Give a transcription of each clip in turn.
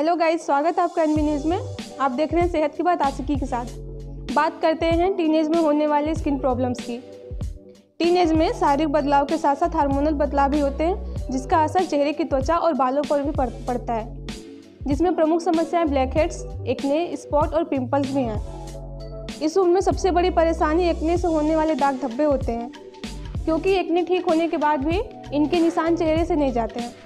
Hello guys, स्वागत है आपका एनबी न्यूज़ में। आप देख रहे हैं सेहत की बात आशिकी के साथ। बात करते हैं टीनेज में होने वाले स्किन प्रॉब्लम्स की। टीनेज में शारीरिक बदलाव के साथ साथ हार्मोनल बदलाव भी होते हैं, जिसका असर चेहरे की त्वचा और बालों पर भी पड़ता है, जिसमें प्रमुख समस्याएं ब्लैक हेड्स, एक्ने, स्पॉट और पिंपल्स भी हैं। इस उम्र में सबसे बड़ी परेशानी एक्ने से होने वाले दाग धब्बे होते हैं, क्योंकि एक्ने ठीक होने के बाद भी इनके निशान चेहरे से नहीं जाते हैं।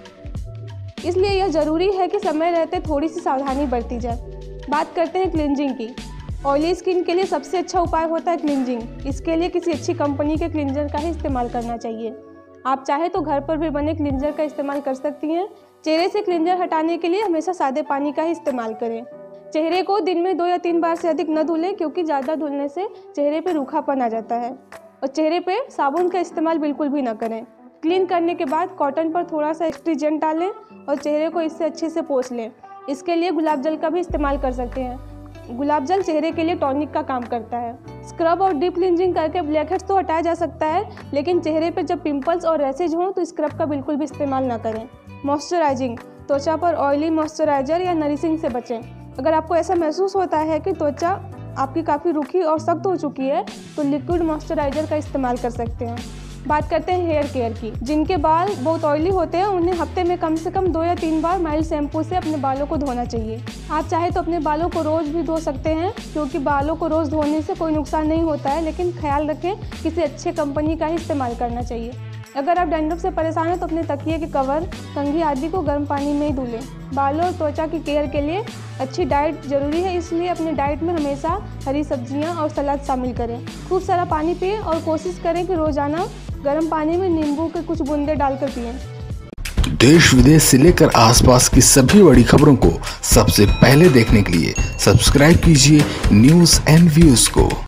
इसलिए यह ज़रूरी है कि समय रहते थोड़ी सी सावधानी बरती जाए। बात करते हैं क्लिनजिंग की। ऑयली स्किन के लिए सबसे अच्छा उपाय होता है क्लिनजिंग। इसके लिए किसी अच्छी कंपनी के क्लिनजर का ही इस्तेमाल करना चाहिए। आप चाहे तो घर पर भी बने क्लिनजर का इस्तेमाल कर सकती हैं। चेहरे से क्लिनजर हटाने के लिए हमेशा सादे पानी का ही इस्तेमाल करें। चेहरे को दिन में 2 या 3 बार से अधिक न धुलें, क्योंकि ज़्यादा धुलने से चेहरे पर रूखापन आ जाता है। और चेहरे पर साबुन का इस्तेमाल बिल्कुल भी न करें। क्लीन करने के बाद कॉटन पर थोड़ा सा एक्सट्रीजेंट डालें और चेहरे को इससे अच्छे से पोंछ लें। इसके लिए गुलाब जल का भी इस्तेमाल कर सकते हैं। गुलाब जल चेहरे के लिए टॉनिक का काम करता है। स्क्रब और डीप क्लींजिंग करके ब्लैक हेड्स तो हटाया जा सकता है, लेकिन चेहरे पर जब पिंपल्स और रैशेज हों तो स्क्रब का बिल्कुल भी इस्तेमाल ना करें। मॉइस्चराइजिंग, त्वचा पर ऑयली मॉइस्चराइजर या नरिशिंग से बचें। अगर आपको ऐसा महसूस होता है कि त्वचा आपकी काफ़ी रूखी और सख्त हो चुकी है, तो लिक्विड मॉइस्चराइजर का इस्तेमाल कर सकते हैं। बात करते हैं हेयर केयर की। जिनके बाल बहुत ऑयली होते हैं, उन्हें हफ्ते में कम से कम 2 या 3 बार माइल्ड शैम्पू से अपने बालों को धोना चाहिए। आप चाहे तो अपने बालों को रोज़ भी धो सकते हैं, क्योंकि बालों को रोज़ धोने से कोई नुकसान नहीं होता है, लेकिन ख्याल रखें किसी अच्छे कंपनी का ही इस्तेमाल करना चाहिए। अगर आप डैंड्रफ से परेशान हैं तो अपने तकिए के कवर, कंघी आदि को गर्म पानी में ही धुलें। बालों और त्वचा की केयर के लिए अच्छी डाइट जरूरी है, इसलिए अपने डाइट में हमेशा हरी सब्जियां और सलाद शामिल करें। खूब सारा पानी पिएं और कोशिश करें कि रोज़ाना गर्म पानी में नींबू के कुछ बूंदे डालकर पिएं। देश विदेश से लेकर आसपास की सभी बड़ी खबरों को सबसे पहले देखने के लिए सब्सक्राइब कीजिए न्यूज़ एंड व्यूज़ को।